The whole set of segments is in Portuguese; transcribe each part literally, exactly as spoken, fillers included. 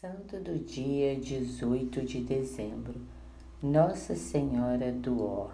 Santo do dia dezoito de dezembro, Nossa Senhora do Ó.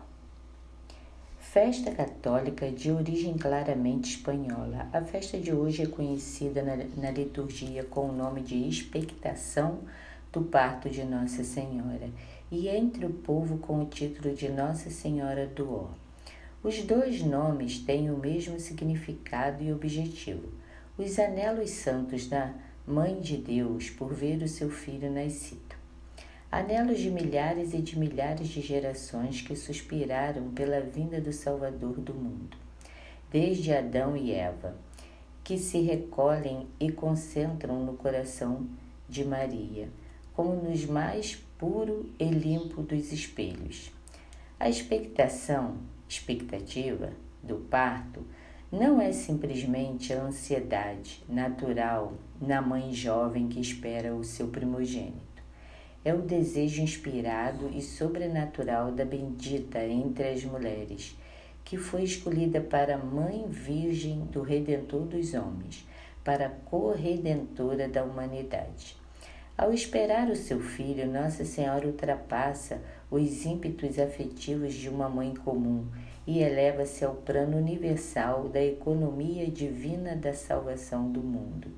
Festa católica de origem claramente espanhola. A festa de hoje é conhecida na, na liturgia com o nome de expectação do parto de Nossa Senhora e entre o povo com o título de Nossa Senhora do Ó. Os dois nomes têm o mesmo significado e objetivo. Os anelos santos da Mãe de Deus por ver o seu filho nascido. Anelos de milhares e de milhares de gerações que suspiraram pela vinda do Salvador do mundo, desde Adão e Eva, que se recolhem e concentram no coração de Maria, como nos mais puro e limpo dos espelhos. A expectação, expectativa do parto não é simplesmente a ansiedade natural na mãe jovem que espera o seu primogênito. É o desejo inspirado e sobrenatural da bendita entre as mulheres, que foi escolhida para mãe virgem do Redentor dos homens, para corredentora da humanidade. Ao esperar o seu filho, Nossa Senhora ultrapassa os ímpetos afetivos de uma mãe comum e eleva-se ao plano universal da economia divina da salvação do mundo.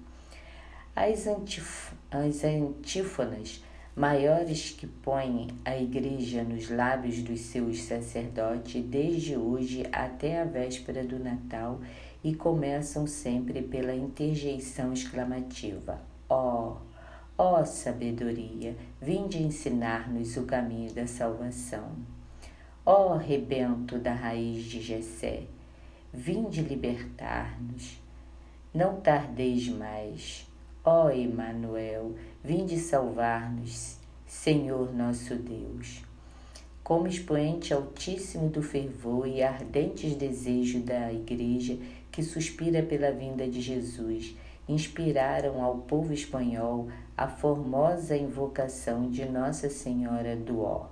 As, antif- as antífonas maiores que põem a Igreja nos lábios dos seus sacerdotes desde hoje até a véspera do Natal e começam sempre pela interjeição exclamativa: ó, ó sabedoria, vinde ensinar-nos o caminho da salvação. Ó rebento da raiz de Jessé, vinde libertar-nos, não tardeis mais. Ó Emanuel, vinde salvar-nos, Senhor nosso Deus. Como expoente altíssimo do fervor e ardentes desejos da Igreja que suspira pela vinda de Jesus, inspiraram ao povo espanhol a formosa invocação de Nossa Senhora do Ó.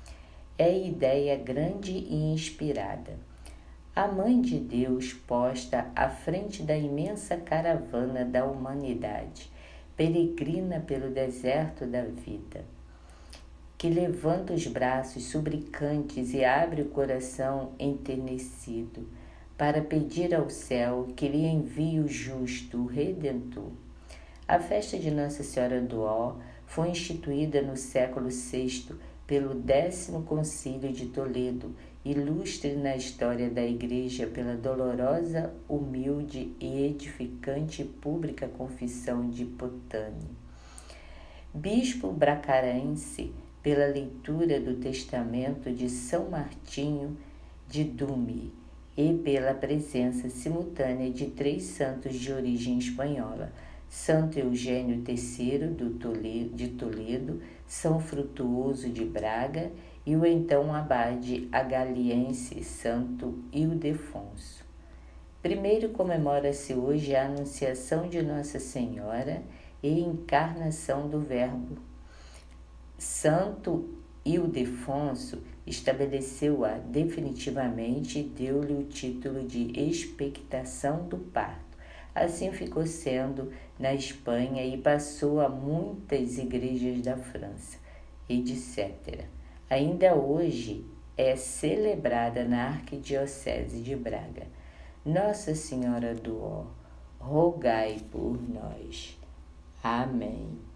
É ideia grande e inspirada. A Mãe de Deus posta à frente da imensa caravana da humanidade, peregrina pelo deserto da vida, que levanta os braços suplicantes e abre o coração enternecido para pedir ao céu que lhe envie o justo, o Redentor. A festa de Nossa Senhora do Ó foi instituída no século sexto pelo décimo Concílio de Toledo, ilustre na história da Igreja pela dolorosa, humilde e edificante pública confissão de Potani. Bispo bracarense pela leitura do testamento de São Martinho de Dume e pela presença simultânea de três santos de origem espanhola: Santo Eugênio terceiro de Toledo, São Frutuoso de Braga e o então abade agaliense Santo Ildefonso. Primeiro comemora-se hoje a Anunciação de Nossa Senhora e encarnação do Verbo. Santo Ildefonso estabeleceu-a definitivamente e deu-lhe o título de expectação do parto. Assim ficou sendo na Espanha e passou a muitas igrejas da França, etcétera. Ainda hoje é celebrada na Arquidiocese de Braga. Nossa Senhora do Ó, rogai por nós. Amém.